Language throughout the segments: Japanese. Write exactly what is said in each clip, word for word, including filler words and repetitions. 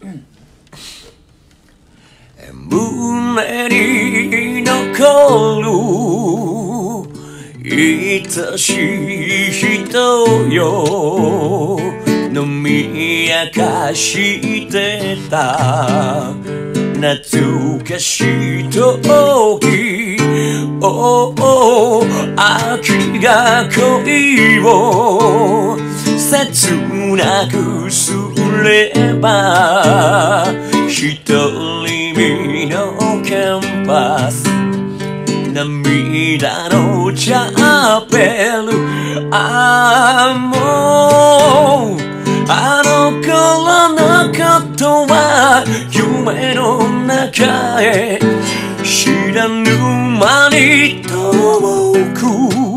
胸に残る愛しい人よ、飲み明かしてた懐かしい時、おお秋が恋を切なくすれば、一人身のキャンパス、涙のチャペル、ああもうあの頃のことは夢の中へ、知らぬ間に遠く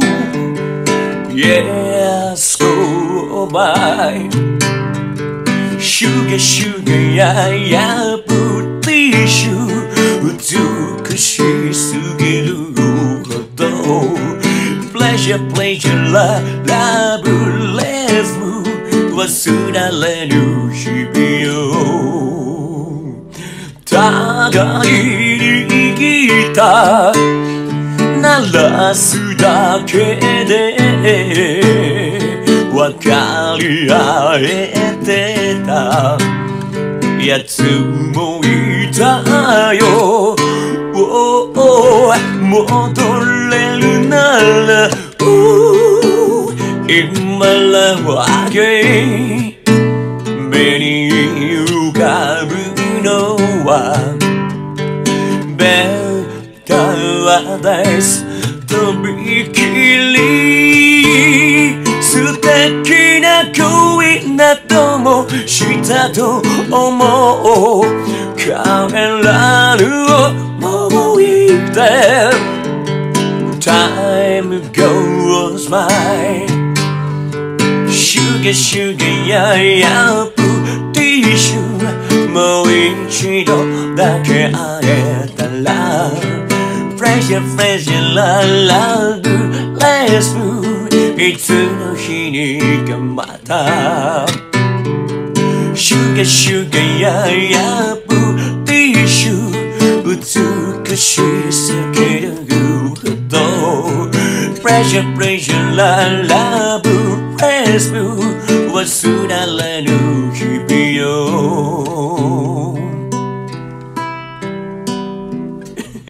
Yes go by、 シュゲシュゲややぶティッシュ、美しすぎるほど Pleasure pleasure love love love、忘れぬ日々よ、互いにギター鳴らすだけで分かり合えてたやつもいたよ、おお戻れるなら今らはげ目に浮かぶのはベターです、とびきり素敵な恋などもしたと思う、帰らぬ思い出 Time goes by、シュゲシュゲややぶティッシュ、もう一度だけ会えたら Pleasure pleasure love love love、 いつの日にかまたシュゲシュゲややぶティッシュ、美しすぎるほど Pleasure pleasure love love love